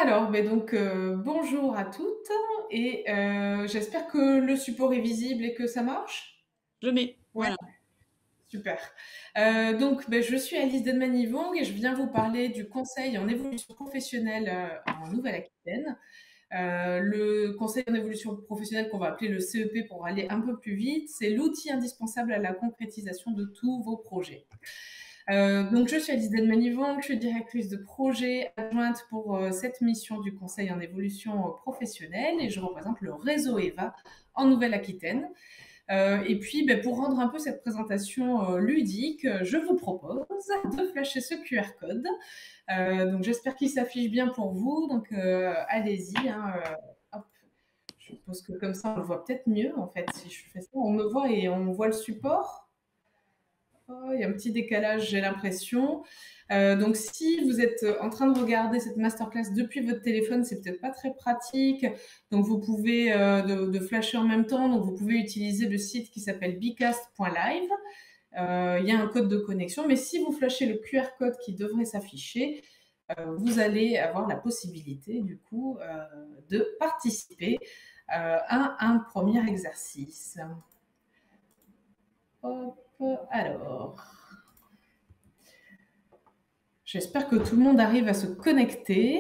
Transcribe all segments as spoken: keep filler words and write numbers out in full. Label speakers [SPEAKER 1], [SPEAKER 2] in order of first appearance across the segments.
[SPEAKER 1] Alors, beh, donc, heu, bonjour à toutes et heu, j'espère que le support est visible et que ça marche?
[SPEAKER 2] Je mets,
[SPEAKER 1] Ouais?
[SPEAKER 2] voilà.
[SPEAKER 1] Super. Heu, donc, beh, je suis Alice Denman-Yvong et je viens vous parler du conseil en évolution professionnelle, heu, en Nouvelle-Aquitaine. Heu, le conseil en évolution professionnelle qu'on va appeler le C E P pour aller un peu plus vite, c'est l'outil indispensable à la concrétisation de tous vos projets. Euh, donc, je suis Alice Denman-Yvong, je suis directrice de projet adjointe pour euh, cette mission du Conseil en évolution euh, professionnelle et je représente le réseau E V A en Nouvelle-Aquitaine. Euh, et puis, ben, pour rendre un peu cette présentation euh, ludique, je vous propose de flasher ce Q R code. Euh, donc, j'espère qu'il s'affiche bien pour vous. Donc, euh, allez-y. Hein, euh, hop. Je pense que comme ça, on le voit peut-être mieux, en fait. Si je fais ça, on me voit et on voit le support. Oh, il y a un petit décalage, j'ai l'impression. Euh, donc, si vous êtes en train de regarder cette masterclass depuis votre téléphone, c'est peut-être pas très pratique. Donc, vous pouvez euh, de, de flasher en même temps. Donc, vous pouvez utiliser le site qui s'appelle bicast point live. Euh, il y a un code de connexion, mais si vous flashez le Q R code qui devrait s'afficher, euh, vous allez avoir la possibilité, du coup, euh, de participer euh, à un premier exercice. Hop, alors. J'espère que tout le monde arrive à se connecter.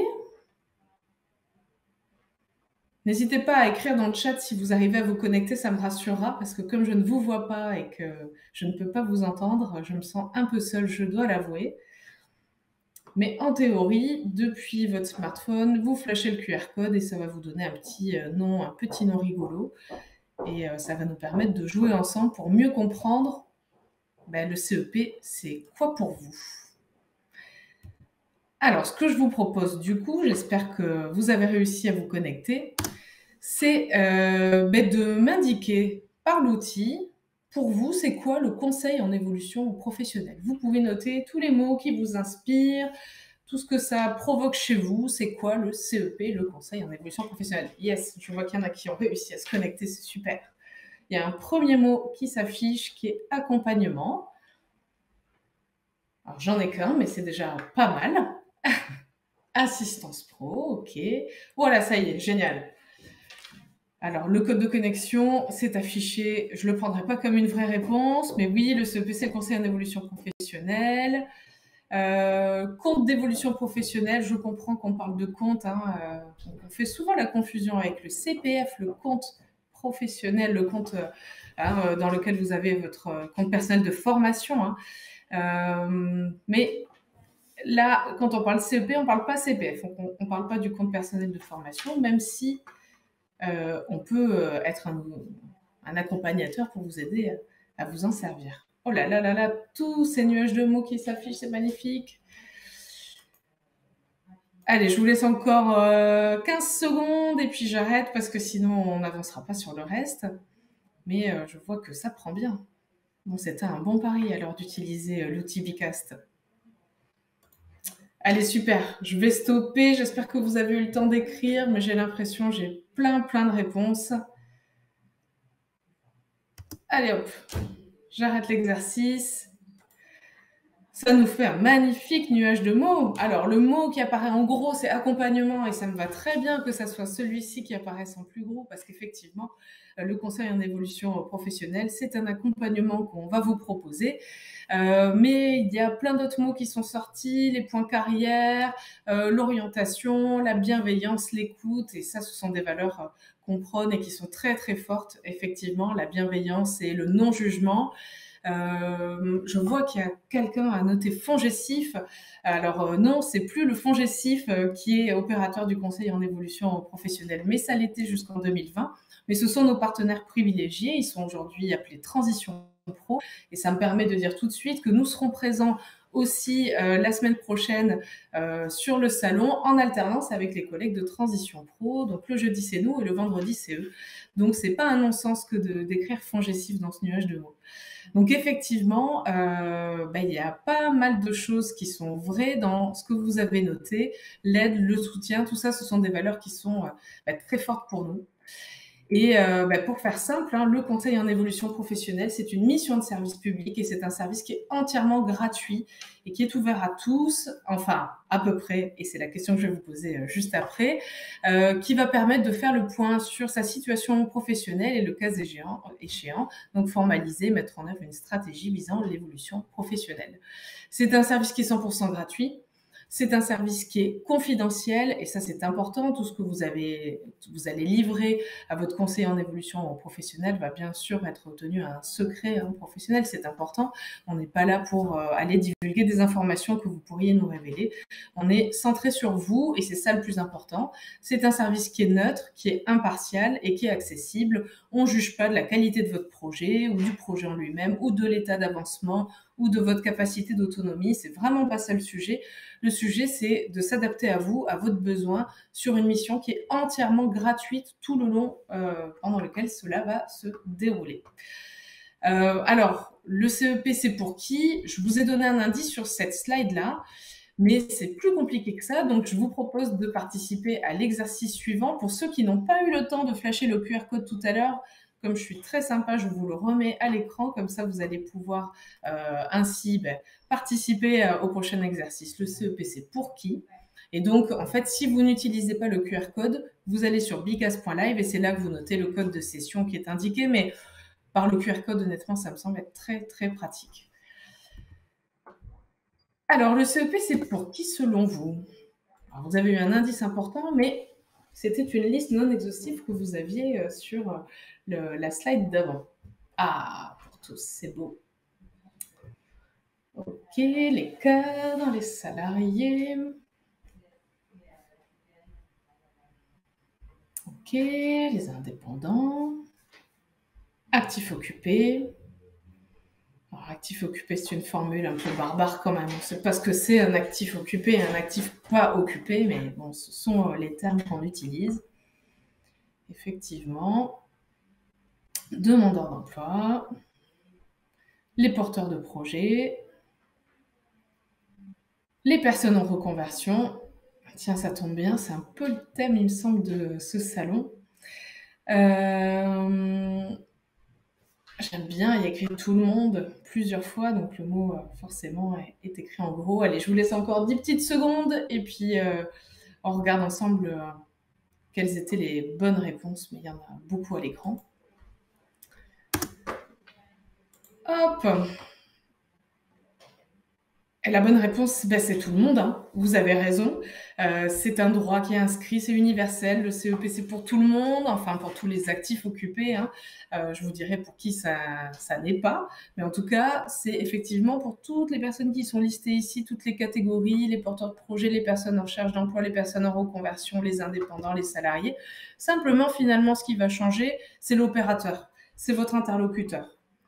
[SPEAKER 1] N'hésitez pas à écrire dans le chat si vous arrivez à vous connecter, ça me rassurera, parce que comme je ne vous vois pas et que je ne peux pas vous entendre, je me sens un peu seule, je dois l'avouer. Mais en théorie, depuis votre smartphone, vous flashez le Q R code et ça va vous donner un petit nom, un petit nom rigolo. Et ça va nous permettre de jouer ensemble pour mieux comprendre ben, le C E P, c'est quoi pour vous? Alors, ce que je vous propose du coup, j'espère que vous avez réussi à vous connecter, c'est euh, ben de m'indiquer par l'outil, pour vous, c'est quoi le conseil en évolution professionnelle. Vous pouvez noter tous les mots qui vous inspirent, tout ce que ça provoque chez vous, c'est quoi le C E P, le conseil en évolution professionnelle. Yes, je vois qu'il y en a qui ont réussi à se connecter, c'est super. Il y a un premier mot qui s'affiche qui est accompagnement. Alors, j'en ai qu'un, mais c'est déjà pas mal. Assistance pro, ok. Voilà, ça y est, génial. Alors, le code de connexion, c'est affiché. Je ne le prendrai pas comme une vraie réponse, mais oui, le C E P, c'est le conseil en évolution professionnelle. Euh, compte d'évolution professionnelle, je comprends qu'on parle de compte. Hein, euh, on fait souvent la confusion avec le C P F, le compte professionnel, le compte euh, hein, dans lequel vous avez votre compte personnel de formation. Hein. Euh, mais là, quand on parle C E P, on ne parle pas C P F, on ne parle pas du compte personnel de formation, même si euh, on peut être un, un, accompagnateur pour vous aider à, à vous en servir. Oh là là là là, tous ces nuages de mots qui s'affichent, c'est magnifique. Allez, je vous laisse encore euh, quinze secondes et puis j'arrête parce que sinon on n'avancera pas sur le reste. Mais euh, je vois que ça prend bien. Bon, c'était un bon pari alors d'utiliser euh, l'outil Bicast. Allez, super. Je vais stopper. J'espère que vous avez eu le temps d'écrire, mais j'ai l'impression que j'ai plein, plein de réponses. Allez, hop. J'arrête l'exercice. Ça nous fait un magnifique nuage de mots. Alors, le mot qui apparaît en gros, c'est accompagnement, et ça me va très bien que ça soit celui-ci qui apparaisse en plus gros, parce qu'effectivement, le conseil en évolution professionnelle, c'est un accompagnement qu'on va vous proposer. Euh, mais il y a plein d'autres mots qui sont sortis, les points carrière, euh, l'orientation, la bienveillance, l'écoute, et ça, ce sont des valeurs qu'on prône et qui sont très, très fortes. Effectivement, la bienveillance et le non-jugement. Euh, je vois qu'il y a quelqu'un à noter FONGECIF. Alors euh, non, c'est plus le FONGECIF euh, qui est opérateur du conseil en évolution professionnelle, mais ça l'était jusqu'en deux mille vingt. Mais ce sont nos partenaires privilégiés. Ils sont aujourd'hui appelés Transition Pro. Et ça me permet de dire tout de suite que nous serons présents aussi euh, la semaine prochaine euh, sur le salon en alternance avec les collègues de Transition Pro. Donc le jeudi c'est nous et le vendredi c'est eux. Donc c'est pas un non-sens que de d'écrire FONGECIF dans ce nuage de mots. Donc effectivement, euh, bah, il y a pas mal de choses qui sont vraies dans ce que vous avez noté. L'aide, le soutien, tout ça, ce sont des valeurs qui sont euh, bah, très fortes pour nous. Et euh, bah, pour faire simple, hein, le conseil en évolution professionnelle, c'est une mission de service public et c'est un service qui est entièrement gratuit et qui est ouvert à tous, enfin à peu près, et c'est la question que je vais vous poser euh, juste après, euh, qui va permettre de faire le point sur sa situation professionnelle et le cas échéant, échéant, donc formaliser, mettre en œuvre une stratégie visant l'évolution professionnelle. C'est un service qui est cent pour cent gratuit. C'est un service qui est confidentiel et ça c'est important. Tout ce que vous, avez, vous allez livrer à votre conseiller en évolution professionnelle va bien sûr être tenu à un secret hein, professionnel. C'est important. On n'est pas là pour euh, aller divulguer des informations que vous pourriez nous révéler. On est centré sur vous et c'est ça le plus important. C'est un service qui est neutre, qui est impartial et qui est accessible. On ne juge pas de la qualité de votre projet ou du projet en lui-même ou de l'état d'avancement ou de votre capacité d'autonomie. C'est vraiment pas ça le sujet. Le sujet, c'est de s'adapter à vous, à votre besoin, sur une mission qui est entièrement gratuite tout le long euh, pendant lequel cela va se dérouler. Euh, alors, le C E P, c'est pour qui? Je vous ai donné un indice sur cette slide-là, mais c'est plus compliqué que ça. Donc, je vous propose de participer à l'exercice suivant. Pour ceux qui n'ont pas eu le temps de flasher le Q R code tout à l'heure, comme je suis très sympa, je vous le remets à l'écran. Comme ça, vous allez pouvoir euh, ainsi ben, participer euh, au prochain exercice. Le C E P, c'est pour qui? Et donc, en fait, si vous n'utilisez pas le Q R code, vous allez sur bicas point live et c'est là que vous notez le code de session qui est indiqué. Mais par le Q R code, honnêtement, ça me semble être très, très pratique. Alors, le C E P, c'est pour qui selon vous? Alors, vous avez eu un indice important, mais c'était une liste non exhaustive que vous aviez sur le, la slide d'avant. Ah, pour tous, c'est beau. Ok, les cadres, les salariés. Ok, les indépendants. Actifs occupés. Alors, actif occupé, c'est une formule un peu barbare quand même. On ne sait pas ce que c'est un actif occupé et un actif pas occupé, mais bon, ce sont les termes qu'on utilise. Effectivement. Demandeurs d'emploi. Les porteurs de projets. Les personnes en reconversion. Tiens, ça tombe bien, c'est un peu le thème, il me semble, de ce salon. Euh... J'aime bien, il y a écrit tout le monde plusieurs fois, donc le mot forcément est écrit en gros. Allez, je vous laisse encore dix petites secondes et puis euh, on regarde ensemble euh, quelles étaient les bonnes réponses, mais il y en a beaucoup à l'écran. Hop! Et la bonne réponse, ben, c'est tout le monde. Hein. Vous avez raison. Euh, c'est un droit qui est inscrit, c'est universel. Le C E P, c'est pour tout le monde, enfin pour tous les actifs occupés. Hein. Euh, je vous dirai pour qui ça, ça n'est pas. Mais en tout cas, c'est effectivement pour toutes les personnes qui sont listées ici, toutes les catégories, les porteurs de projets, les personnes en recherche d'emploi, les personnes en reconversion, les indépendants, les salariés. Simplement, finalement, ce qui va changer, c'est l'opérateur. C'est votre interlocuteur.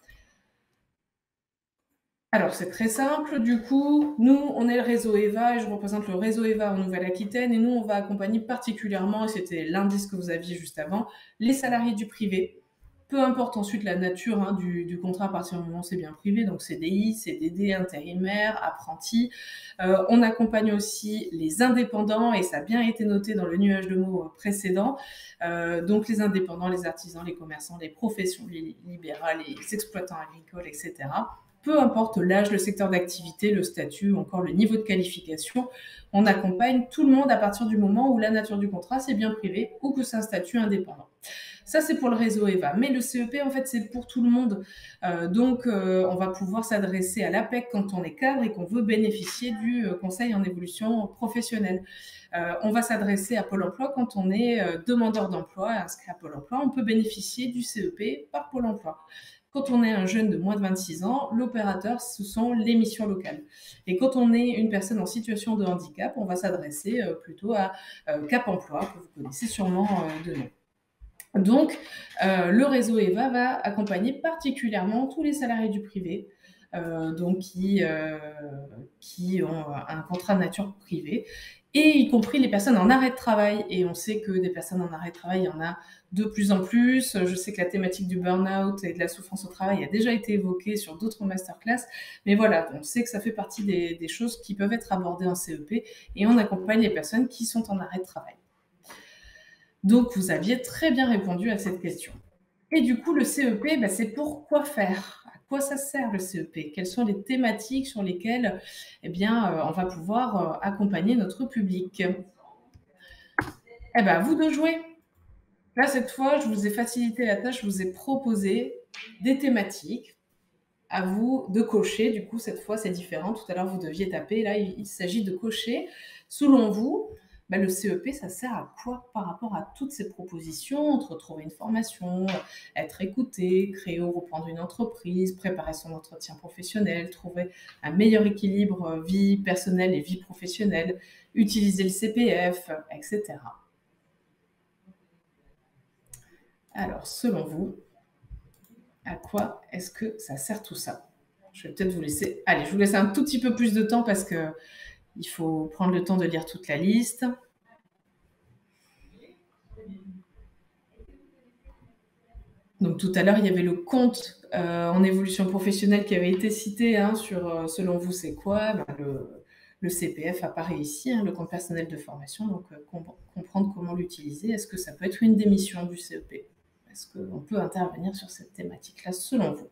[SPEAKER 1] Alors, c'est très simple. Du coup, nous, on est le réseau EVA et je représente le réseau EVA en Nouvelle-Aquitaine. Et nous, on va accompagner particulièrement, et c'était l'indice que vous aviez juste avant, les salariés du privé. Peu importe ensuite la nature hein, du, du contrat à partir du moment où c'est bien privé, donc C D I, C D D, intérimaire, apprenti. Euh, on accompagne aussi les indépendants et ça a bien été noté dans le nuage de mots précédent. Euh, donc les indépendants, les artisans, les commerçants, les professions libérales, les exploitants agricoles, et cetera. Peu importe l'âge, le secteur d'activité, le statut ou encore le niveau de qualification, on accompagne tout le monde à partir du moment où la nature du contrat, c'est bien privé ou que c'est un statut indépendant. Ça, c'est pour le réseau EVA. Mais le C E P, en fait, c'est pour tout le monde. Euh, donc, euh, on va pouvoir s'adresser à l'A P E C quand on est cadre et qu'on veut bénéficier du euh, conseil en évolution professionnelle. Euh, on va s'adresser à Pôle emploi quand on est euh, demandeur d'emploi, inscrit à Pôle emploi. On peut bénéficier du C E P par Pôle emploi. Quand on est un jeune de moins de vingt-six ans, l'opérateur, ce sont les missions locales. Et quand on est une personne en situation de handicap, on va s'adresser euh, plutôt à euh, Cap Emploi, que vous connaissez sûrement euh, de nom. Donc, euh, le réseau EVA va accompagner particulièrement tous les salariés du privé, euh, donc qui, euh, qui ont un contrat de nature privée, et y compris les personnes en arrêt de travail. Et on sait que des personnes en arrêt de travail, il y en a de plus en plus. Je sais que la thématique du burn-out et de la souffrance au travail a déjà été évoquée sur d'autres masterclass, mais voilà, on sait que ça fait partie des, des choses qui peuvent être abordées en C E P, et on accompagne les personnes qui sont en arrêt de travail. Donc, vous aviez très bien répondu à cette question. Et du coup, le C E P, bah, c'est pour quoi faire? À quoi ça sert le C E P? Quelles sont les thématiques sur lesquelles eh bien, euh, on va pouvoir euh, accompagner notre public? Eh bien, à vous de jouer. Là, cette fois, je vous ai facilité la tâche, je vous ai proposé des thématiques. À vous de cocher. Du coup, cette fois, c'est différent. Tout à l'heure, vous deviez taper. Là, il, il s'agit de cocher. Selon vous, bah, le C E P, ça sert à quoi par rapport à toutes ces propositions entre trouver une formation, être écouté, créer ou reprendre une entreprise, préparer son entretien professionnel, trouver un meilleur équilibre vie personnelle et vie professionnelle, utiliser le C P F, et cetera. Alors, selon vous, à quoi est-ce que ça sert tout ça? Je vais peut-être vous laisser... Allez, je vous laisse un tout petit peu plus de temps parce que il faut prendre le temps de lire toute la liste. Donc tout à l'heure, il y avait le compte euh, en évolution professionnelle qui avait été cité hein, sur, euh, selon vous, c'est quoi? Ben, le, le C P F apparaît ici, hein, le compte personnel de formation, donc euh, comp comprendre comment l'utiliser. Est-ce que ça peut être une des missions du C E P? Est-ce qu'on peut intervenir sur cette thématique-là, selon vous?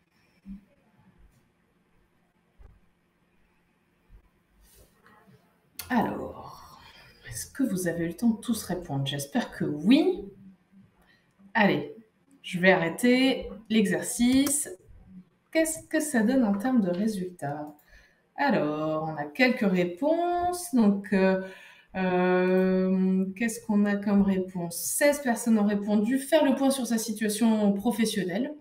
[SPEAKER 1] Alors, est-ce que vous avez eu le temps de tous répondre? J'espère que oui. Allez, je vais arrêter l'exercice. Qu'est-ce que ça donne en termes de résultats? Alors, on a quelques réponses. Donc, euh, euh, qu'est-ce qu'on a comme réponse? seize personnes ont répondu. Faire le point sur sa situation professionnelle.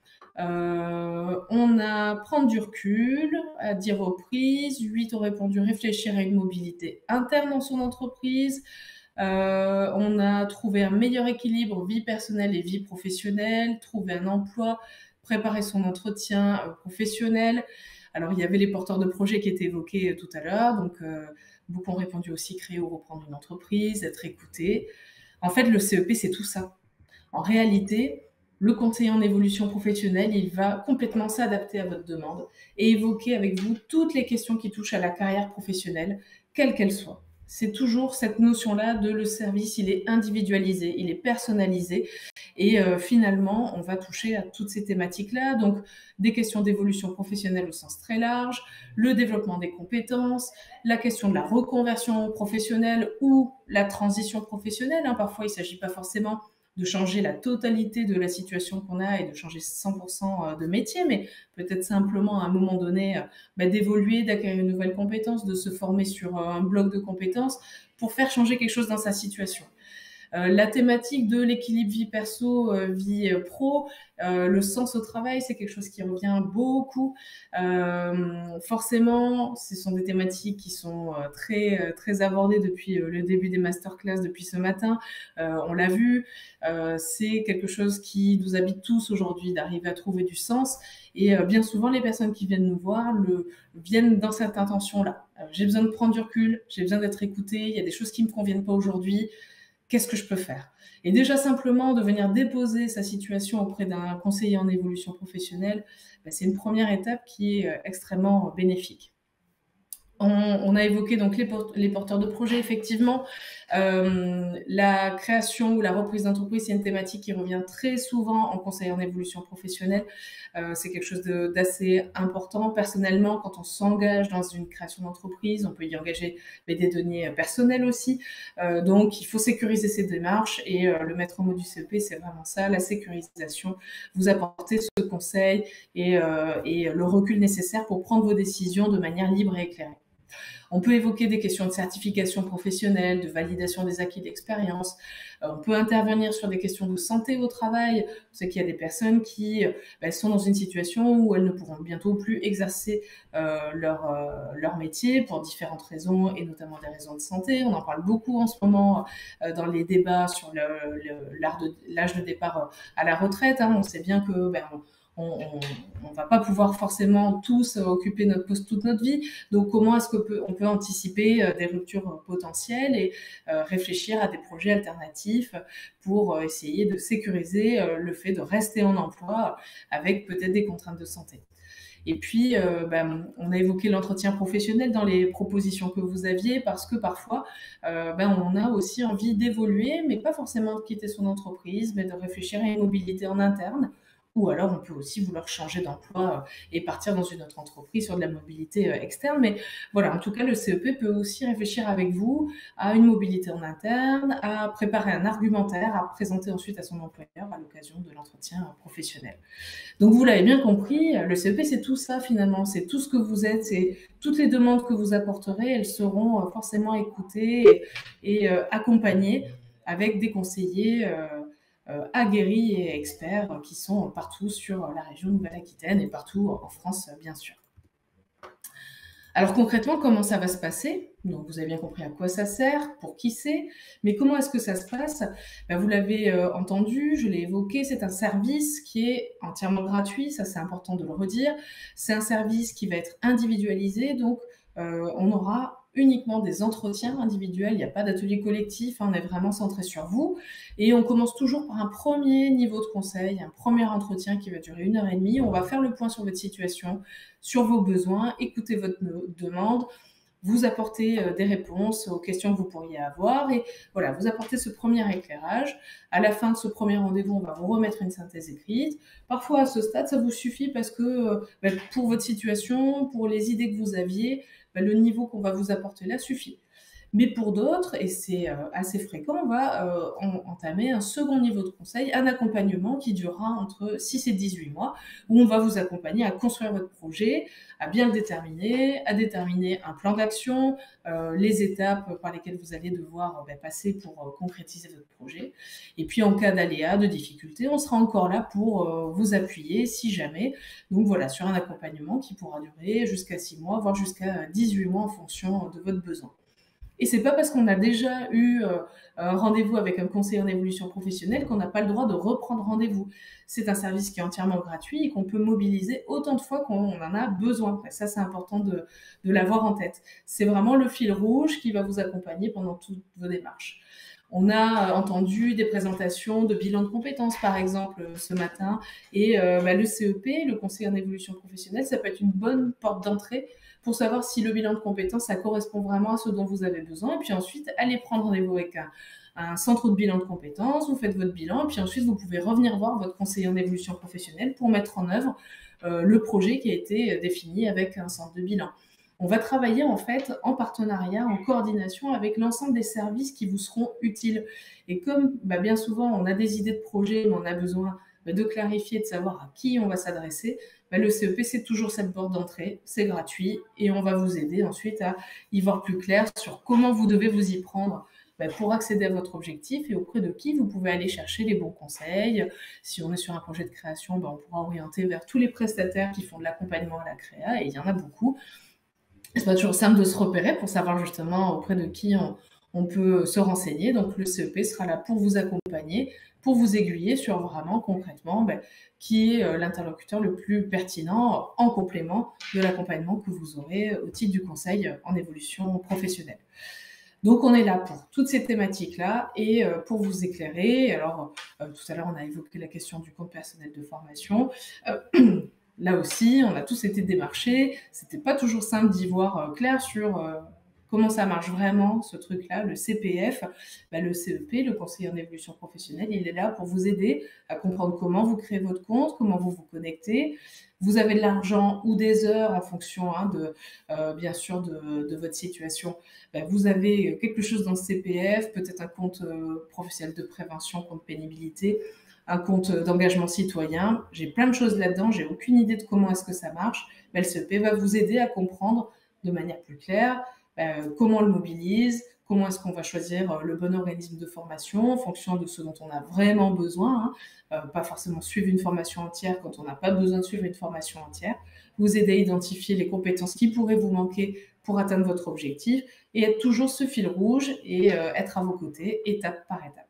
[SPEAKER 1] Euh, on a prendre du recul à dix reprises. huit ont répondu réfléchir à une mobilité interne dans son entreprise. Euh, on a trouvé un meilleur équilibre vie personnelle et vie professionnelle, trouver un emploi, préparer son entretien euh, professionnel. Alors, il y avait les porteurs de projets qui étaient évoqués euh, tout à l'heure. Donc, euh, beaucoup ont répondu aussi créer ou reprendre une entreprise, être écouté. En fait, le C E P, c'est tout ça. En réalité, le conseiller en évolution professionnelle, il va complètement s'adapter à votre demande et évoquer avec vous toutes les questions qui touchent à la carrière professionnelle, quelle qu'elle soit. C'est toujours cette notion-là de le service, il est individualisé, il est personnalisé et euh, finalement, on va toucher à toutes ces thématiques-là. Donc, des questions d'évolution professionnelle au sens très large, le développement des compétences, la question de la reconversion professionnelle ou la transition professionnelle. Hein. Parfois, il ne s'agit pas forcément de changer la totalité de la situation qu'on a et de changer cent pour cent de métier, mais peut-être simplement à un moment donné bah, d'évoluer, d'acquérir une nouvelle compétence, de se former sur un bloc de compétences pour faire changer quelque chose dans sa situation. Euh, la thématique de l'équilibre vie perso, euh, vie euh, pro, euh, le sens au travail, c'est quelque chose qui revient beaucoup. Euh, forcément, ce sont des thématiques qui sont euh, très, très abordées depuis euh, le début des masterclass, depuis ce matin. Euh, on l'a vu, euh, c'est quelque chose qui nous habite tous aujourd'hui, d'arriver à trouver du sens. Et euh, bien souvent, les personnes qui viennent nous voir le, viennent dans cette intention-là. Euh, j'ai besoin de prendre du recul, j'ai besoin d'être écoutée, il y a des choses qui ne me conviennent pas aujourd'hui. Qu'est-ce que je peux faire? Et déjà simplement de venir déposer sa situation auprès d'un conseiller en évolution professionnelle, ben c'est une première étape qui est extrêmement bénéfique. On, on a évoqué donc les, port les porteurs de projets, effectivement. Euh, la création ou la reprise d'entreprise, c'est une thématique qui revient très souvent en conseil en évolution professionnelle. Euh, c'est quelque chose d'assez important. Personnellement, quand on s'engage dans une création d'entreprise, on peut y engager mais des données personnelles aussi. Euh, donc, il faut sécuriser ces démarches et euh, le maître mot du C E P, c'est vraiment ça, la sécurisation. Vous apportez ce conseil et, euh, et le recul nécessaire pour prendre vos décisions de manière libre et éclairée. On peut évoquer des questions de certification professionnelle, de validation des acquis d'expérience. On peut intervenir sur des questions de santé au travail. On sait qu'il y a des personnes qui ben, sont dans une situation où elles ne pourront bientôt plus exercer euh, leur, euh, leur métier pour différentes raisons, et notamment des raisons de santé. On en parle beaucoup en ce moment euh, dans les débats sur l'âge de, de départ à la retraite. Hein. On sait bien que ben, on ne va pas pouvoir forcément tous occuper notre poste toute notre vie. Donc, comment est-ce qu'on peut, on peut anticiper euh, des ruptures potentielles et euh, réfléchir à des projets alternatifs pour euh, essayer de sécuriser euh, le fait de rester en emploi avec peut-être des contraintes de santé. Et puis, euh, ben, on a évoqué l'entretien professionnel dans les propositions que vous aviez, parce que parfois, euh, ben, on a aussi envie d'évoluer, mais pas forcément de quitter son entreprise, mais de réfléchir à une mobilité en interne. Ou alors, on peut aussi vouloir changer d'emploi euh, et partir dans une autre entreprise sur de la mobilité euh, externe. Mais voilà, en tout cas, le C E P peut aussi réfléchir avec vous à une mobilité en interne, à préparer un argumentaire, à présenter ensuite à son employeur à l'occasion de l'entretien professionnel. Donc, vous l'avez bien compris, le C E P, c'est tout ça finalement, c'est tout ce que vous êtes, c'est toutes les demandes que vous apporterez, elles seront euh, forcément écoutées et, et euh, accompagnées avec des conseillers euh, euh, aguerris et experts euh, qui sont partout sur la région Nouvelle-Aquitaine et partout en France, bien sûr. Alors concrètement, comment ça va se passer? Donc vous avez bien compris à quoi ça sert, pour qui c'est, mais comment est-ce que ça se passe? Ben, vous l'avez euh, entendu, je l'ai évoqué, c'est un service qui est entièrement gratuit, ça c'est important de le redire. C'est un service qui va être individualisé, donc euh, on aura uniquement des entretiens individuels, il n'y a pas d'atelier collectif, hein, on est vraiment centré sur vous. Et on commence toujours par un premier niveau de conseil, un premier entretien qui va durer une heure et demie. On va faire le point sur votre situation, sur vos besoins, écouter votre demande, vous apporter des réponses aux questions que vous pourriez avoir et voilà, vous apporter ce premier éclairage. À la fin de ce premier rendez-vous, on va vous remettre une synthèse écrite. Parfois, à ce stade, ça vous suffit parce que ben, pour votre situation, pour les idées que vous aviez, ben, le niveau qu'on va vous apporter là suffit. Mais pour d'autres, et c'est assez fréquent, on va euh, entamer un second niveau de conseil, un accompagnement qui durera entre six et dix-huit mois, où on va vous accompagner à construire votre projet, à bien le déterminer, à déterminer un plan d'action, euh, les étapes par lesquelles vous allez devoir ben, passer pour euh, concrétiser votre projet. Et puis en cas d'aléa, de difficulté, on sera encore là pour euh, vous appuyer si jamais. Donc voilà, sur un accompagnement qui pourra durer jusqu'à six mois, voire jusqu'à dix-huit mois en fonction de votre besoin. Et c'est pas parce qu'on a déjà eu euh, un rendez-vous avec un conseiller en évolution professionnelle qu'on n'a pas le droit de reprendre rendez-vous. C'est un service qui est entièrement gratuit et qu'on peut mobiliser autant de fois qu'on en a besoin. Et ça, c'est important de, de l'avoir en tête. C'est vraiment le fil rouge qui va vous accompagner pendant toutes vos démarches. On a entendu des présentations de bilan de compétences, par exemple, ce matin. Et euh, bah, le C E P, le conseiller en évolution professionnelle, ça peut être une bonne porte d'entrée pour savoir si le bilan de compétences, ça correspond vraiment à ce dont vous avez besoin. Et puis ensuite, allez prendre rendez-vous avec un, un centre de bilan de compétences, vous faites votre bilan, et puis ensuite, vous pouvez revenir voir votre conseiller en évolution professionnelle pour mettre en œuvre euh, le projet qui a été défini avec un centre de bilan. On va travailler en fait en partenariat, en coordination avec l'ensemble des services qui vous seront utiles. Et comme bah, bien souvent, on a des idées de projet, mais on a besoin bah, de clarifier, de savoir à qui on va s'adresser, bah, le C E P, c'est toujours cette porte d'entrée, c'est gratuit, et on va vous aider ensuite à y voir plus clair sur comment vous devez vous y prendre bah, pour accéder à votre objectif et auprès de qui vous pouvez aller chercher les bons conseils. Si on est sur un projet de création, bah, on pourra orienter vers tous les prestataires qui font de l'accompagnement à la créa, et il y en a beaucoup. C'est pas toujours simple de se repérer pour savoir justement auprès de qui on, on peut se renseigner. Donc le C E P sera là pour vous accompagner, pour vous aiguiller sur vraiment concrètement ben, qui est l'interlocuteur le plus pertinent en complément de l'accompagnement que vous aurez au titre du conseil en évolution professionnelle. Donc on est là pour toutes ces thématiques-là et pour vous éclairer. Alors euh, tout à l'heure on a évoqué la question du compte personnel de formation. Euh, Là aussi, on a tous été démarchés. C'était pas toujours simple d'y voir euh, clair sur euh, comment ça marche vraiment, ce truc-là, le C P F. Bah, le C E P, le conseiller en évolution professionnelle, il est là pour vous aider à comprendre comment vous créez votre compte, comment vous vous connectez. Vous avez de l'argent ou des heures en fonction, hein, de, euh, bien sûr, de, de votre situation. Bah, vous avez quelque chose dans le C P F, peut-être un compte euh, professionnel de prévention, compte pénibilité, un compte d'engagement citoyen. J'ai plein de choses là-dedans, j'ai aucune idée de comment est-ce que ça marche. Mais le C E P va vous aider à comprendre de manière plus claire euh, comment on le mobilise, comment est-ce qu'on va choisir le bon organisme de formation en fonction de ce dont on a vraiment besoin, hein. euh, pas forcément suivre une formation entière quand on n'a pas besoin de suivre une formation entière, vous aider à identifier les compétences qui pourraient vous manquer pour atteindre votre objectif et être toujours ce fil rouge et euh, être à vos côtés étape par étape.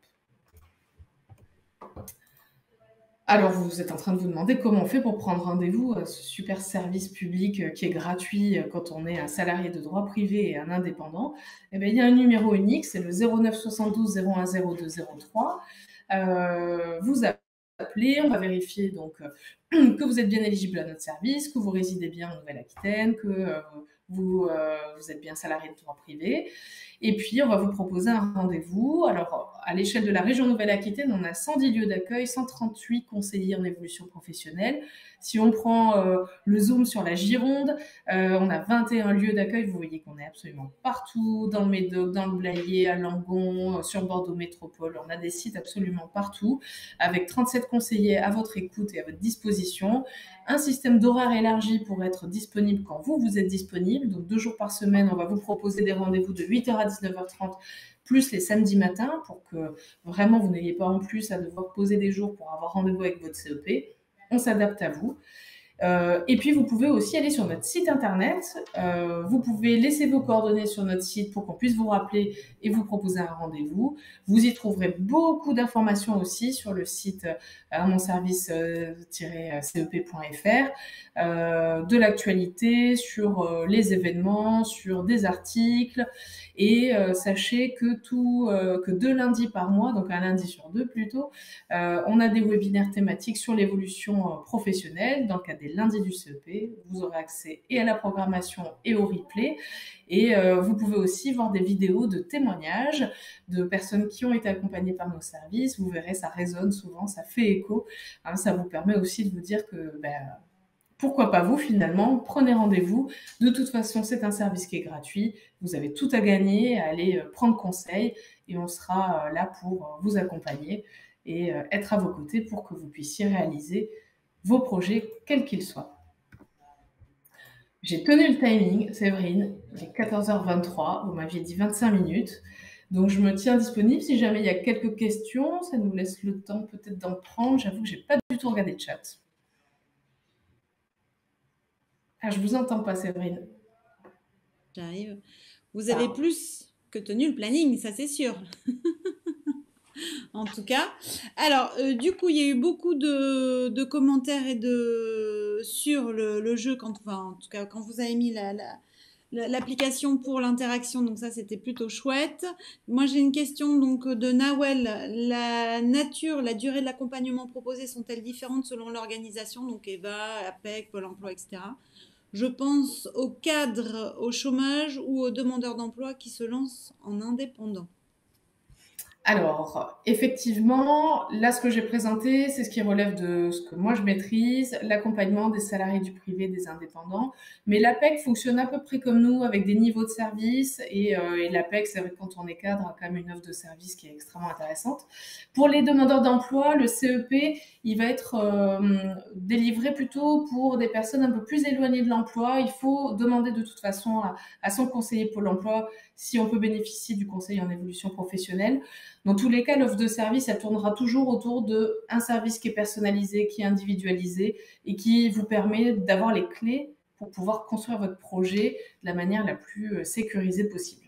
[SPEAKER 1] Alors, vous êtes en train de vous demander comment on fait pour prendre rendez-vous à ce super service public qui est gratuit quand on est un salarié de droit privé et un indépendant. Eh bien, il y a un numéro unique, c'est le zéro neuf soixante-douze zéro un zéro deux zéro trois. Euh, vous appeler, on va vérifier donc euh, que vous êtes bien éligible à notre service, que vous résidez bien en Nouvelle-Aquitaine, que euh, vous, euh, vous êtes bien salarié de droit privé. Et puis, on va vous proposer un rendez-vous. Alors, à l'échelle de la région Nouvelle-Aquitaine, on a cent dix lieux d'accueil, cent trente-huit conseillers en évolution professionnelle. Si on prend euh, le zoom sur la Gironde, euh, on a vingt et un lieux d'accueil. Vous voyez qu'on est absolument partout, dans le Médoc, dans le Blayais, à Langon, sur Bordeaux Métropole. On a des sites absolument partout, avec trente-sept conseillers à votre écoute et à votre disposition. Un système d'horaire élargi pour être disponible quand vous, vous êtes disponible. Donc, deux jours par semaine, on va vous proposer des rendez-vous de huit heures à dix-neuf heures trente, plus les samedis matins, pour que vraiment vous n'ayez pas en plus à devoir poser des jours pour avoir rendez-vous avec votre C E P. On s'adapte à vous. Euh, et puis, vous pouvez aussi aller sur notre site internet. Euh, vous pouvez laisser vos coordonnées sur notre site pour qu'on puisse vous rappeler et vous proposer un rendez-vous. Vous y trouverez beaucoup d'informations aussi sur le site euh, monservice-c e p point f r, euh, de l'actualité, sur euh, les événements, sur des articles. Et euh, sachez que, tout, euh, que deux lundis par mois, donc un lundi sur deux plutôt, euh, on a des webinaires thématiques sur l'évolution euh, professionnelle. Dans le cadre des lundis du C E P, vous aurez accès et à la programmation et au replay. Et euh, vous pouvez aussi voir des vidéos de témoignages de personnes qui ont été accompagnées par nos services. Vous verrez, ça résonne souvent, ça fait écho. Hein, ça vous permet aussi de vous dire que... Ben, pourquoi pas vous, finalement, prenez rendez-vous. De toute façon, c'est un service qui est gratuit. Vous avez tout à gagner, à aller prendre conseil et on sera là pour vous accompagner et être à vos côtés pour que vous puissiez réaliser vos projets, quels qu'ils soient. J'ai tenu le timing, Séverine, il est quatorze heures vingt-trois, vous m'aviez dit vingt-cinq minutes. Donc, je me tiens disponible si jamais il y a quelques questions. Ça nous laisse le temps peut-être d'en prendre. J'avoue que je n'ai pas du tout regardé le chat. Ah, je vous entends pas, Séverine.
[SPEAKER 2] J'arrive. Vous avez ah. plus que tenu le planning, ça c'est sûr. En tout cas. Alors, euh, du coup, il y a eu beaucoup de, de commentaires et de sur le, le jeu, quand, enfin, en tout cas, quand vous avez mis la, la, l'application pour l'interaction, donc ça c'était plutôt chouette. Moi j'ai une question donc de Nawel. La nature, la durée de l'accompagnement proposé sont-elles différentes selon l'organisation, donc EVA, APEC, Pôle emploi, et cetera. Je pense aux cadres au chômage ou aux demandeurs d'emploi qui se lancent en indépendant.
[SPEAKER 1] Alors, effectivement, là, ce que j'ai présenté, c'est ce qui relève de ce que moi je maîtrise, l'accompagnement des salariés du privé, des indépendants. Mais l'APEC fonctionne à peu près comme nous, avec des niveaux de service. Et, euh, et l'APEC, c'est vrai que quand on est cadre, a quand même une offre de service qui est extrêmement intéressante. Pour les demandeurs d'emploi, le C E P, il va être euh, délivré plutôt pour des personnes un peu plus éloignées de l'emploi. Il faut demander de toute façon à, à son conseiller Pôle emploi si on peut bénéficier du conseil en évolution professionnelle. Dans tous les cas, l'offre de service, elle tournera toujours autour d'un service qui est personnalisé, qui est individualisé et qui vous permet d'avoir les clés pour pouvoir construire votre projet de la manière la plus sécurisée possible.